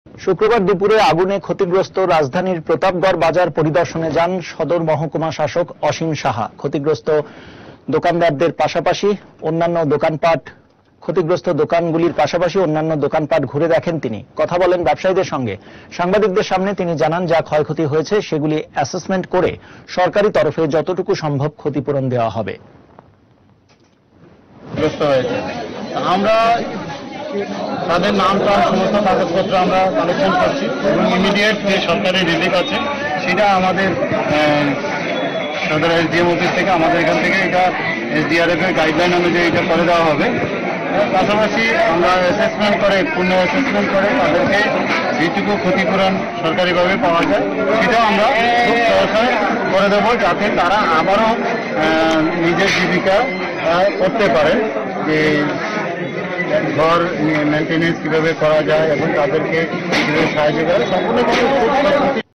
শুক্রবার দুপুরে আগুনে ক্ষতিগ্রস্ত রাজধানীর প্রতাপগড় বাজার পরিদর্শনে যান সদর মহকুমা শাসক অসীম সাহা। ক্ষতিগ্রস্ত দোকানদারদের পাশাপাশি অন্যান্য দোকানপাট ঘুরে দেখেন তিনি, কথা বলেন ব্যবসায়ীদের সঙ্গে। সাংবাদিকদের সামনে তিনি জানান, যা ক্ষয়ক্ষতি হয়েছে সেগুলি অ্যাসেসমেন্ট করে সরকারি তরফে যতটুকু সম্ভব ক্ষতিপূরণ দেওয়া হবে। আমরা তাদের নাম সমস্ত কাগজপত্র আমরা কালেকশন করছি এবং ইমিডিয়েট যে সরকারি রিলিফ আছে সেটা আমাদের সদর এসডিএম অফিস থেকে আমাদের এখান থেকে এটা এসডিআরএফ এর গাইডলাইন অনুযায়ী এটা করে দেওয়া হবে। পাশাপাশি আমরা অ্যাসেসমেন্ট করে তাদেরকে যেটুকু ক্ষতিপূরণ সরকারিভাবে পাওয়া যায় সেটাও আমরা খুব সহসায় করে দেব, যাতে তারা আবারও নিজের জীবিকা করতে পারে। যে ঘর মেনটেনেন্স কিভাবে করা যায় এবং তাদেরকে কিভাবে সাহায্য করে সম্পূর্ণ